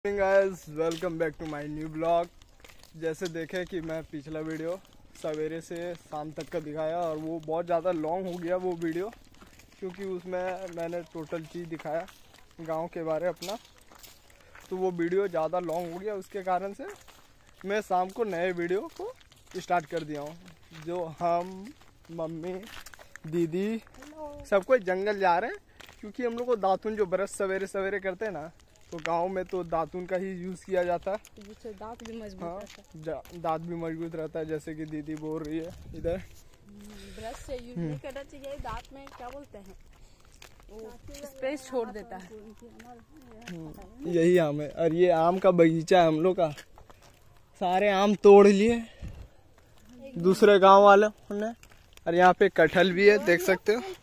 Guys welcome back to my new blog. जैसे देखें कि मैं पिछला वीडियो सवेरे से शाम तक का दिखाया और वो बहुत ज़्यादा लॉन्ग हो गया वो वीडियो, क्योंकि उसमें मैंने टोटल चीज़ दिखाया गांव के बारे अपना, तो वो वीडियो ज़्यादा लॉन्ग हो गया। उसके कारण से मैं शाम को नए वीडियो को स्टार्ट कर दिया हूँ। जो हम मम्मी दीदी सब कोई जंगल जा रहे हैं, क्योंकि हम लोग को दातुन जो ब्रश सवेरे सवेरे करते हैं ना, तो गांव में तो दातुन का ही यूज़ किया जाता है, जिससे दांत भी मजबूत रहता है। दांत भी मजबूत रहता है। जैसे कि दीदी बोल रही है इधर ब्रश से यूज नहीं करना चाहिए, दांत में क्या बोलते हैं वो स्पेस छोड़ देता है। यही आम है और ये आम का बगीचा है हम लोग का। सारे आम तोड़ लिए दूसरे गांव वालों ने, और यहाँ पे कटहल भी है, देख सकते हो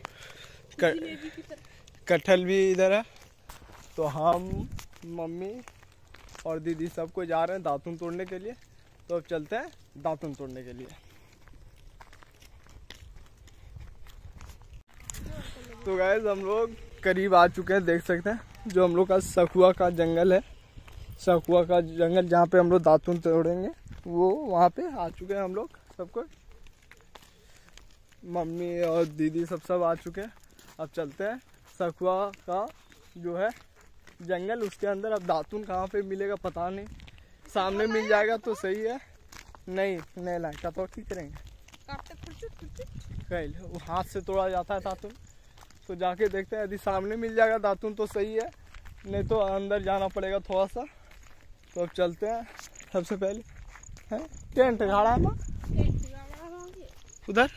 कटहल भी इधर है। तो हम मम्मी और दीदी सबको जा रहे हैं दातुन तोड़ने के लिए। तो अब चलते हैं दातुन तोड़ने के लिए। तो गाइस हम लोग करीब आ चुके हैं, देख सकते हैं जो हम लोग का सखुआ का जंगल है। सखुआ का जंगल जहाँ पे हम लोग दातुन तोड़ेंगे, वो वहाँ पे आ चुके हैं हम लोग। सबको मम्मी और दीदी सब आ चुके हैं। अब चलते हैं सखुआ का जो है जंगल, उसके अंदर। अब दातुन कहाँ पे मिलेगा पता नहीं, सामने मिल जाएगा तो सही है, नहीं लाएगा तो ठीक करेंगे। वो हाथ से तोड़ा जाता है दातुन, तो जाके देखते हैं। यदि सामने मिल जाएगा दातुन तो सही है, नहीं तो अंदर जाना पड़ेगा थोड़ा सा। तो अब चलते हैं। सबसे पहले है टेंट गाड़ा है उधर,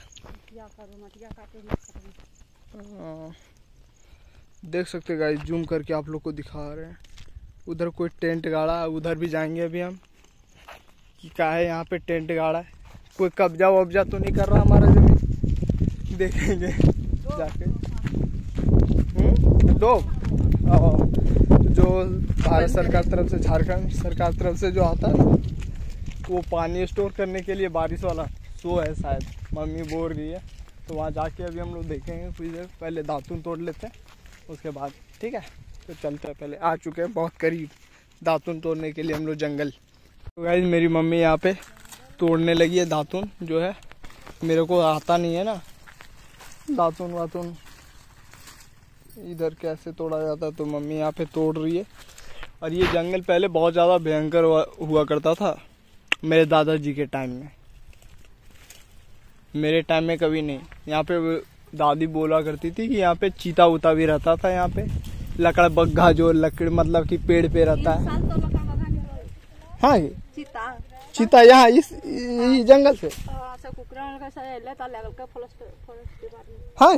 देख सकते हैं गाइस, जूम करके आप लोग को दिखा रहे हैं। उधर कोई टेंट गाड़ा है, उधर भी जाएंगे अभी हम कि क्या है यहाँ पे टेंट गाड़ा है। कोई कब्जा वब्जा तो नहीं कर रहा हमारा जमीन, देखेंगे जाके। दो जो भारत सरकार तरफ से, झारखंड सरकार तरफ से जो आता है ना, वो पानी स्टोर करने के लिए बारिश वाला सो है शायद, मम्मी बोल रही है। तो वहाँ जाके अभी हम लोग देखेंगे कुछ देर। पहले दातुन तोड़ लेते हैं, उसके बाद ठीक है। तो चलते हैं, पहले आ चुके हैं बहुत करीब दातुन तोड़ने के लिए हम लोग जंगल। तो गाइस मेरी मम्मी यहाँ पे तोड़ने लगी है दातुन, जो है मेरे को आता नहीं है ना दातुन वातुन इधर कैसे तोड़ा जाता है, तो मम्मी यहाँ पे तोड़ रही है। और ये जंगल पहले बहुत ज़्यादा भयंकर हुआ करता था मेरे दादाजी के टाइम में, मेरे टाइम में कभी नहीं। यहाँ पे दादी बोला करती थी कि यहाँ पे चीता उता भी रहता था, यहाँ पे लकड़ बग्घा, जो लकड़ मतलब कि पेड़ पे रहता है। हाँ चीता यहाँ इस जंगल से, हाँ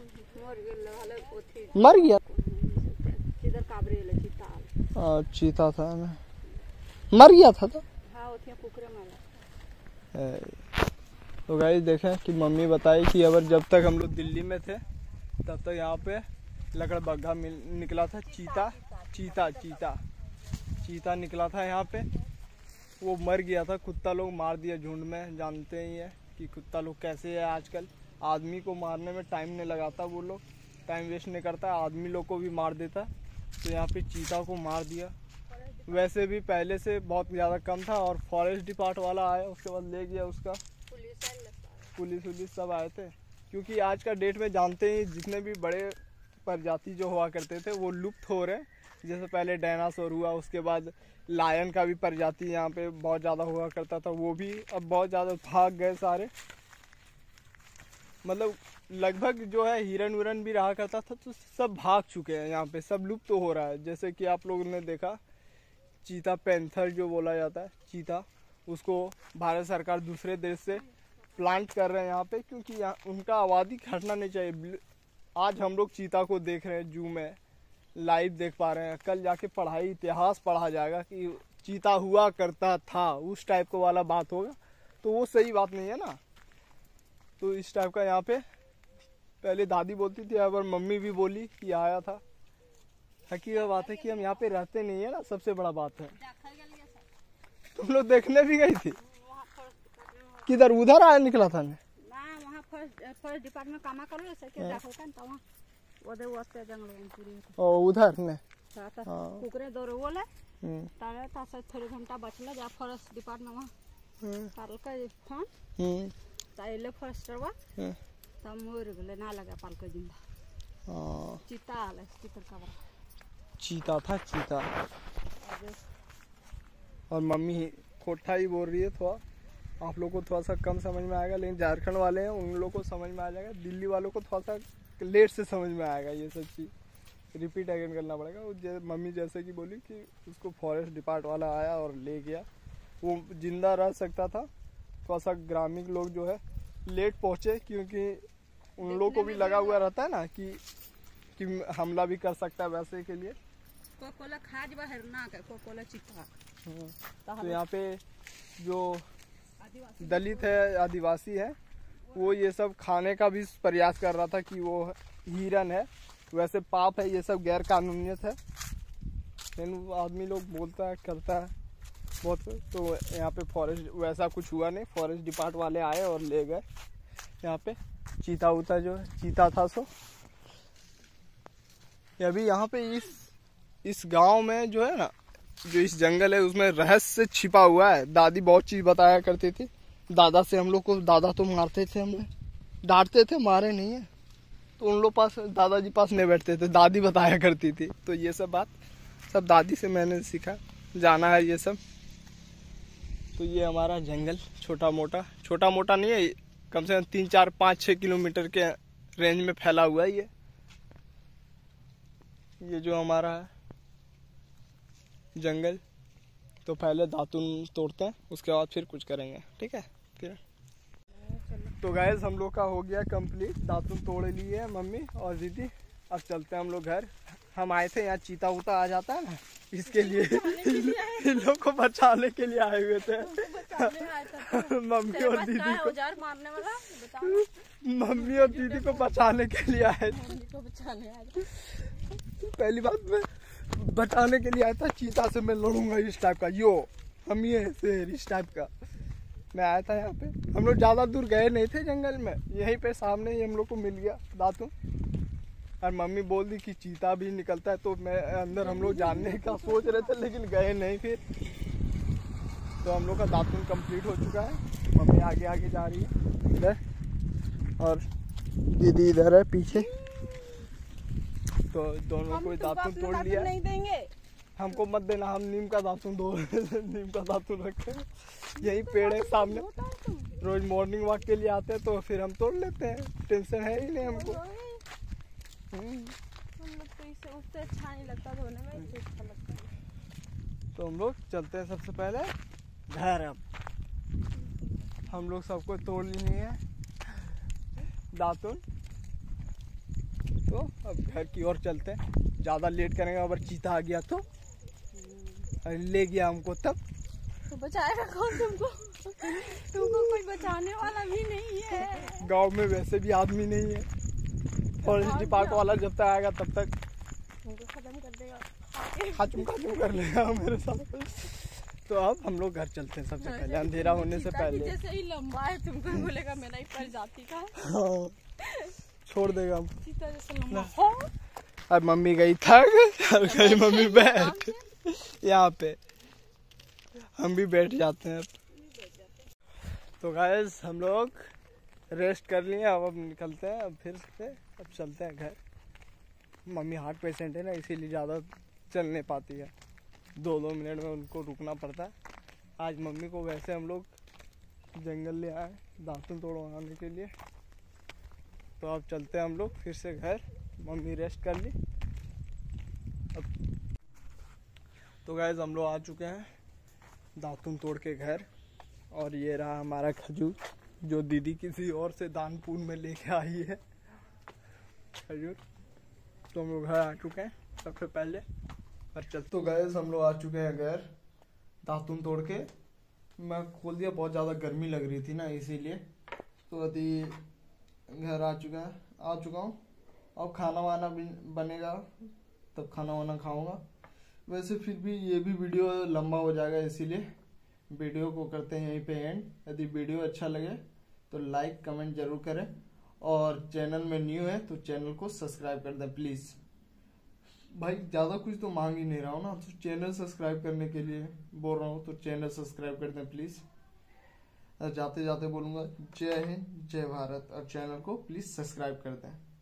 मर गया। चीता था ना, मर गया था तो। तो गाइस देखें कि मम्मी बताई कि अगर जब तक हम लोग दिल्ली में थे तब तक यहाँ पे लकड़ बग्घा निकला था। चीता निकला था यहाँ पे, वो मर गया था। कुत्ता लोग मार दिया झुंड में, जानते ही है कि कुत्ता लोग कैसे है आजकल। आदमी को मारने में टाइम नहीं लगाता, वो लोग टाइम वेस्ट नहीं करता, आदमी लोग को भी मार देता। तो यहाँ पे चीता को मार दिया। वैसे भी पहले से बहुत ज़्यादा कम था, और फॉरेस्ट डिपार्ट वाला आया, उसके बाद ले गया उसका, पुलिस सब आए थे। क्योंकि आज का डेट में जानते ही जितने भी बड़े प्रजाति जो हुआ करते थे वो लुप्त हो रहे हैं। जैसे पहले डायनासोर हुआ, उसके बाद लायन का भी प्रजाति यहाँ पे बहुत ज़्यादा हुआ करता था, वो भी अब बहुत ज़्यादा भाग गए सारे। मतलब लगभग जो है हिरन विरन भी रहा करता था, तो सब भाग चुके हैं यहाँ पे, सब लुप्त हो रहा है। जैसे कि आप लोगों ने देखा चीता पैंथर जो बोला जाता है चीता, उसको भारत सरकार दूसरे देश से प्लांट कर रहे हैं यहाँ पे, क्योंकि यहाँ उनका आबादी घटना नहीं चाहिए। आज हम लोग चीता को देख रहे हैं जू में, लाइव देख पा रहे हैं। कल जाके पढ़ाई इतिहास पढ़ा जाएगा कि चीता हुआ करता था, उस टाइप को वाला बात होगा, तो वो सही बात नहीं है ना। तो इस टाइप का यहाँ पे पहले दादी बोलती थी, और मम्मी भी बोली कि आया था। हकीकत बात है कि हम यहाँ पे रहते नहीं है ना, सबसे बड़ा बात है। तुम लोग देखने भी गई थी किधर? उधर आया निकला था ना, वहाँ फर्स्ट डिपार्टमेंट काम करो ऐसे के देखो kan tawa उधर ने कुकरे दौड़ बोले तारे तासा थोड़े घंटा बचला जा फॉरेस्ट डिपार्टमेंट में पाल का फोन ताइले फॉरेस्टरवा तब मोर गले ना लगा पाल का जिंदा चीता आले चित्र का चीता था चीता। और मम्मी खोटा ही बोल रही है थोड़ा, आप लोग को थोड़ा सा कम समझ में आएगा, लेकिन झारखंड वाले हैं उन लोगों को समझ में आ जाएगा, दिल्ली वालों को थोड़ा सा लेट से समझ में आएगा ये सब चीज़, रिपीट अगेन करना पड़ेगा। वो मम्मी जैसे कि बोली कि उसको फॉरेस्ट डिपार्ट वाला आया और ले गया, वो जिंदा रह सकता था। थोड़ा सा ग्रामीण लोग जो है लेट पहुँचे, क्योंकि उन लोगों को भी लगा हुआ रहता है ना कि हमला भी कर सकता है, वैसे के लिए कोकोला खाज बाहर ना के कोकोला चिता। तो यहाँ पे जो दलित है, आदिवासी है, वो ये सब खाने का भी प्रयास कर रहा था कि वो हिरन है, वैसे पाप है, ये सब गैर कानूनियत है, लेकिन आदमी लोग बोलता है करता है बहुत। तो यहाँ पे फॉरेस्ट वैसा कुछ हुआ नहीं, फॉरेस्ट डिपार्ट वाले आए और ले गए। यहाँ पे चीता उता जो है चीता था सो अभी यहाँ पे इस गांव में जो है ना, जो इस जंगल है उसमें रहस्य छिपा हुआ है। दादी बहुत चीज बताया करती थी, दादा से हम लोग को, दादा तो मारते थे, हमें डांटते थे, मारे नहीं है तो उन लोग पास, दादाजी पास नहीं बैठते थे, दादी बताया करती थी। तो ये सब बात सब दादी से मैंने सीखा, जाना है ये सब। तो ये हमारा जंगल छोटा मोटा नहीं है, कम से कम 3, 4, 5, 6 किलोमीटर के रेंज में फैला हुआ है ये जो हमारा है जंगल। तो पहले दातुन तोड़ते हैं, उसके बाद फिर कुछ करेंगे, ठीक है। फिर तो गाइस हम लोग का हो गया कंप्लीट, दातुन तोड़ लिए है मम्मी और दीदी। अब चलते हैं हम लोग घर। हम आए थे यहाँ चीता उता आ जाता है ना, इसके लिए इन लोग को बचाने के लिए आए हुए थे। मम्मी और दीदी को मारने वाला मम्मी और दीदी को बचाने के लिए आए थे। पहली बात मैं बचाने के लिए आया था, चीता से मैं लड़ूंगा इस टाइप का, यो हम ये शेर इस टाइप का मैं आया था यहाँ पे। हम लोग ज़्यादा दूर गए नहीं थे जंगल में, यहीं पे सामने ही हम लोग को मिल गया दातुन। और मम्मी बोल दी कि चीता भी निकलता है, तो मैं अंदर हम लोग जानने का सोच रहे थे, लेकिन गए नहीं फिर। तो हम लोग का दातुन कंप्लीट हो चुका है। मम्मी आगे आगे जा रही है इधर, और दीदी इधर है पीछे। तो दोनों को दातुन तोड़ लिया। नहीं देंगे हमको मत देना, हम नीम का दातुन नीम का दातुन रखे, यही पेड़ है सामने, रोज मॉर्निंग वॉक के लिए आते हैं तो फिर हम तोड़ लेते हैं, टेंशन है ही नहीं हमको। हम लोग तो इससे उससे अच्छा नहीं लगता धोने में, इससे अच्छा लगता है। तो हम लोग चलते हैं सबसे पहले घर। अब हम लोग सबको तोड़ लिए हैं दातुन, तो अब घर की ओर चलते हैं। ज़्यादा लेट करेंगे, अगर चीता आ गया तो ले गया हमको तब तो बचाएगा कौन तुमको? तुमको कोई बचाने वाला भी नहीं है। गांव में वैसे भी आदमी नहीं है, फॉरेस्ट डिपार्ट वाला जब तक आएगा तब तक तुमको खत्म कर देगा, खाचुम कर लेगा मेरे साथ। तो अब हम लोग घर चलते हैं सबसे पहले, अंधेरा होने से पहले। जैसे ही लंबा है तुमको बोलेगा मेरा ही प्रजाति का, हाँ छोड़ देगा हम। चीता जैसे लंबा हो। अब मम्मी गई थक और गई मम्मी बैठ यहाँ पे, हम भी बैठ जाते हैं। तो गाइस हम लोग रेस्ट कर लिए, अब निकलते हैं, अब फिर से अब चलते हैं घर। मम्मी हार्ट पेशेंट है ना, इसीलिए ज़्यादा चल नहीं पाती है, 2-2 मिनट में उनको रुकना पड़ता है। आज मम्मी को वैसे हम लोग जंगल ले आए दातुन तोड़वाने के लिए। तो अब चलते हैं हम लोग फिर से घर, मम्मी रेस्ट कर ली। अब तो गाइस हम लोग आ चुके हैं दातुन तोड़ के घर, और ये रहा हमारा खजूर जो दीदी किसी और से दान पुण्य में लेके आई है खजूर। तो हम लोग घर आ चुके हैं सबसे पहले, और चलते। तो गाइस हम लोग आ चुके हैं घर दातुन तोड़ के। मैं खोल दिया, बहुत ज़्यादा गर्मी लग रही थी ना इसीलिए। तो अभी घर आ चुका हूँ। अब खाना वाना भी बनेगा, तब खाना वाना खाऊंगा। वैसे फिर भी ये भी वीडियो लंबा हो जाएगा, इसीलिए वीडियो को करते हैं यहीं पे एंड। यदि वीडियो अच्छा लगे तो लाइक कमेंट जरूर करें, और चैनल में न्यू है तो चैनल को सब्सक्राइब कर दें प्लीज़। भाई ज़्यादा कुछ तो मांग ही नहीं रहा हूँ ना, तो चैनल सब्सक्राइब करने के लिए बोल रहा हूँ, तो चैनल सब्सक्राइब कर दें प्लीज़। जाते जाते बोलूँगा जय हिंद जय भारत, और चैनल को प्लीज़ सब्सक्राइब कर दें।